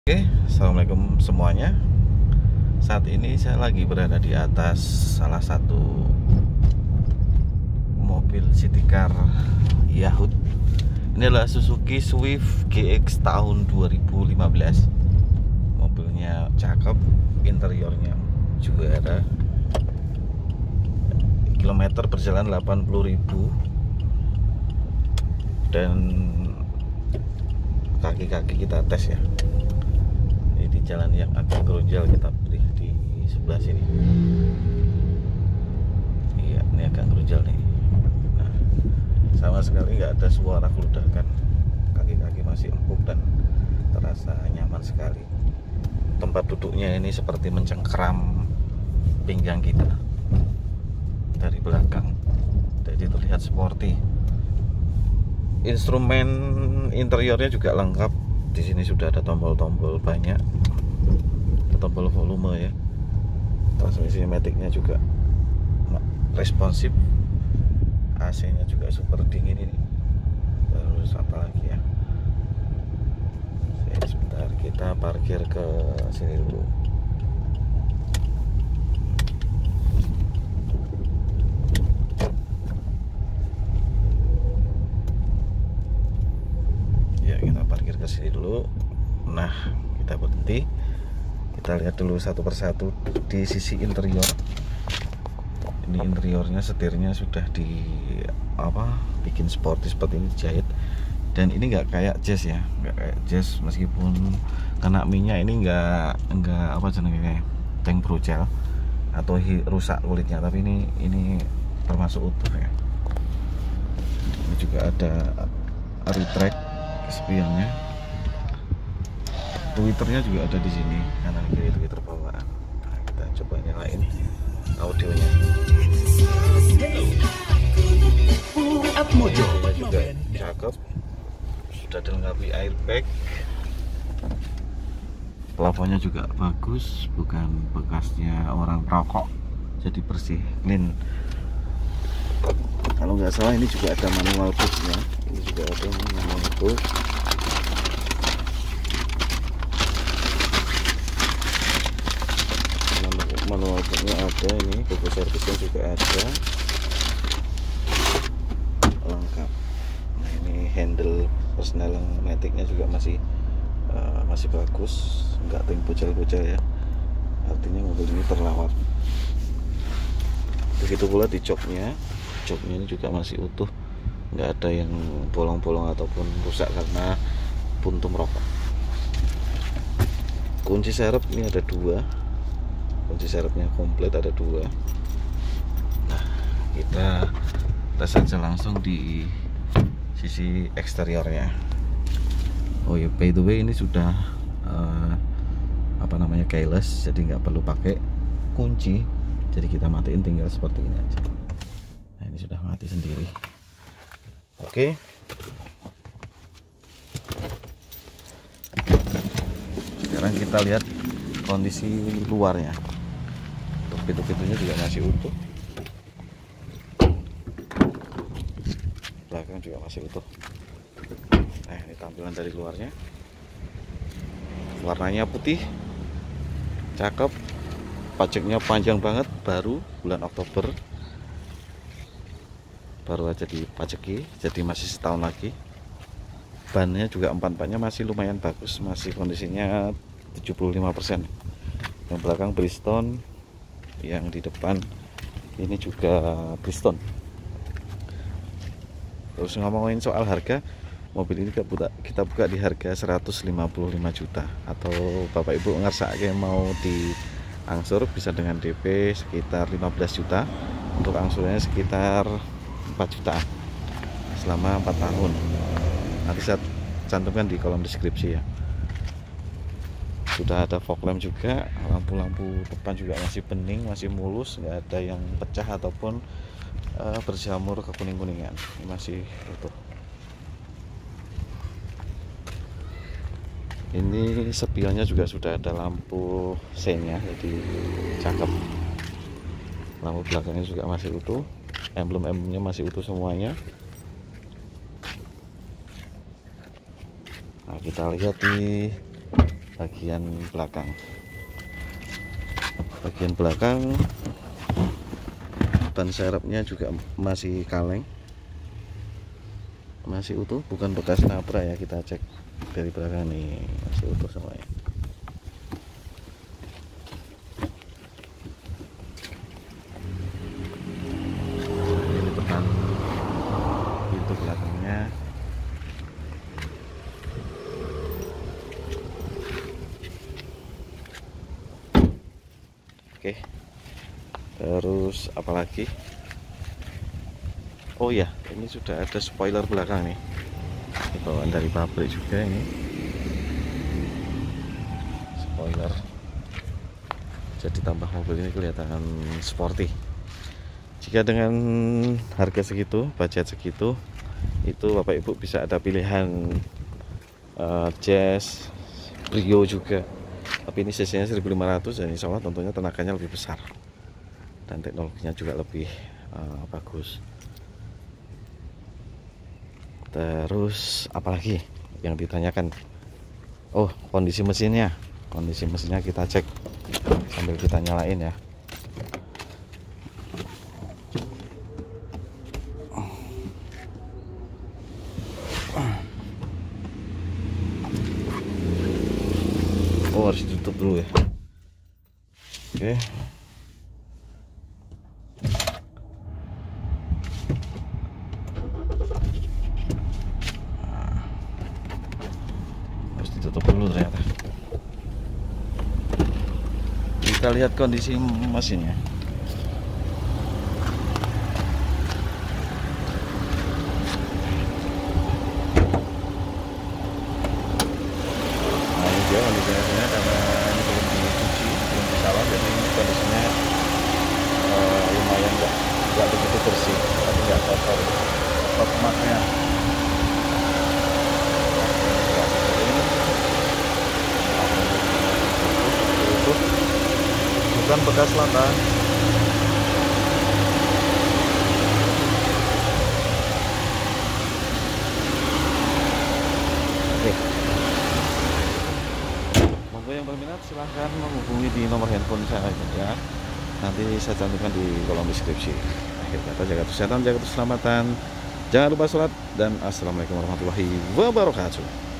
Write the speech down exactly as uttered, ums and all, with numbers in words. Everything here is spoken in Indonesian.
Oke, assalamualaikum semuanya. Saat ini saya lagi berada di atas salah satu mobil city car Yahoo. Ini adalah Suzuki Swift G X tahun dua ribu lima belas. Mobilnya cakep, interiornya juga ada. Kilometer berjalan delapan puluh ribu dan kaki-kaki kita tes ya. Di jalan yang agak gerunjal kita pilih di sebelah sini. Iya, ini agak gerunjal nih. Nah, sama sekali nggak ada suara keludakan. Kaki-kaki masih empuk dan terasa nyaman sekali. Tempat duduknya ini seperti mencengkeram pinggang kita dari belakang, jadi terlihat sporty. Instrumen interiornya juga lengkap. Di sini sudah ada tombol-tombol banyak, tombol volume ya. Transmisi maticnya juga responsif. A C-nya juga super dingin ini. Terus apa lagi ya? Sebentar, kita parkir ke sini dulu. Ke sini dulu. Nah, kita berhenti. Kita lihat dulu satu persatu di sisi interior. Ini interiornya, setirnya sudah di apa? Bikin sporty seperti ini, jahit. Dan ini nggak kayak Jazz ya, nggak kayak Jazz meskipun kena minyak ini nggak nggak apa jenenge kayak tank brocel atau hi, rusak kulitnya, tapi ini ini termasuk utuh ya. Ini juga ada retract spionnya. Twitternya juga ada di sini, kanan kiri Twitter bawaan. Nah, kita coba nyalain audionya. Mojo juga cakep, sudah dilengkapi airbag. Plafonnya juga bagus, bukan bekasnya orang perokok, jadi bersih, clean. Kalau nggak salah ini juga ada manual pushnya. Ini juga ada manual push. Manualnya ada, ini buku servisnya juga ada lengkap. Nah, ini handle personal maticnya juga masih uh, masih bagus, nggak ting bocel-bocel ya, artinya mobil ini terlawat. Begitu pula di joknya, joknya ini juga masih utuh, nggak ada yang bolong-bolong ataupun rusak karena puntung rokok. Kunci serep ini ada dua, kunci serepnya komplit ada dua. Nah, kita tes saja langsung di sisi eksteriornya. Oh ya, by the way ini sudah uh, apa namanya keyless, jadi nggak perlu pakai kunci, jadi kita matiin tinggal seperti ini aja. Nah, ini sudah mati sendiri. Oke, sekarang kita lihat kondisi luarnya. Pintu-pintunya juga masih utuh, belakang juga masih utuh. Nah, ini tampilan dari luarnya. Warnanya putih, cakep, pajaknya panjang banget, baru bulan Oktober baru aja dipajaki, jadi masih setahun lagi. Bannya juga empat-empatnya masih lumayan bagus, masih kondisinya tujuh puluh lima persen. Yang belakang Bridgestone, yang di depan ini juga Bridgestone. Terus ngomongin soal harga, mobil ini kita buka, kita buka di harga seratus lima puluh lima juta. Atau Bapak Ibu ngersake mau diangsur bisa dengan D P sekitar lima belas juta. Untuk angsurannya sekitar empat juta selama empat tahun. Nanti saya cantumkan di kolom deskripsi ya. Sudah ada fog lamp juga, lampu-lampu depan juga masih bening, masih mulus, nggak ada yang pecah ataupun uh, berjamur ke kuning-kuningan. Ini masih utuh. Ini spionnya juga sudah ada lampu senya, jadi cakep. Lampu belakangnya juga masih utuh, emblem-emblemnya masih utuh semuanya. Nah, kita lihat di bagian belakang. Bagian belakang ban serepnya juga masih kaleng, masih utuh, bukan bekas nabrak ya. Kita cek dari belakang nih, masih utuh semuanya. Ini depan pintu belakangnya. Oke, terus apalagi? Oh ya, ini sudah ada spoiler belakang nih, ini bawaan dari pabrik juga. Ini spoiler, jadi tambah mobil ini kelihatan sporty. Jika dengan harga segitu, budget segitu, itu Bapak Ibu bisa ada pilihan uh, Jazz, Brio juga. Tapi ini cc-nya seribu lima ratus dan insya Allah tentunya tenaganya lebih besar dan teknologinya juga lebih uh, bagus. Terus apalagi yang ditanyakan? Oh, kondisi mesinnya. Kondisi mesinnya kita cek sambil kita nyalain ya. Oh, harus ditutup dulu ya. Oke. Harus ditutup dulu ternyata. Kita lihat kondisi mesinnya. Dia kondisinya karena ini belum dicuci, belum disalon, jadi kondisinya uh, lumayan nggak nggak begitu bersih, tapi nggak kotor. Top marknya itu bukan bekas lata. Oke. Yang berminat silahkan menghubungi di nomor handphone saya ya, nanti saya cantumkan di kolom deskripsi. Akhir kata, jaga kesehatan, jaga keselamatan, jangan lupa sholat, dan assalamualaikum warahmatullahi wabarakatuh.